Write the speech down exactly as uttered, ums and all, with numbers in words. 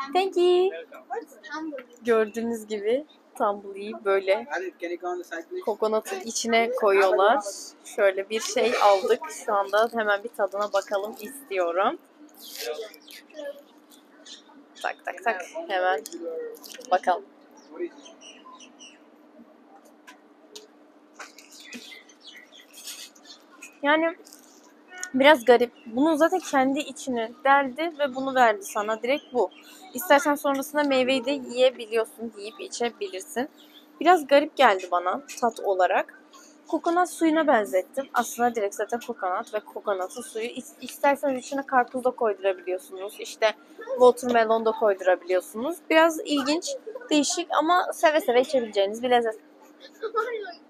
Thank you. Gördüğünüz gibi tumble'ı böyle kokonatın içine koyuyorlar. Şöyle bir şey aldık. Şu anda hemen bir tadına bakalım istiyorum. Tak tak tak. Hemen bakalım. Yani biraz garip. Bunun zaten kendi içini deldi ve bunu verdi sana. Direkt bu. İstersen sonrasında meyveyi de yiyebiliyorsun. Yiyip içebilirsin. Biraz garip geldi bana tat olarak. Kokonat suyuna benzettim. Aslında direkt zaten kokonat ve kokonatın suyu. İsterseniz içine karpuz da koydurabiliyorsunuz. İşte watermelon da koydurabiliyorsunuz. Biraz ilginç, değişik ama seve seve içebileceğiniz bir lezzet.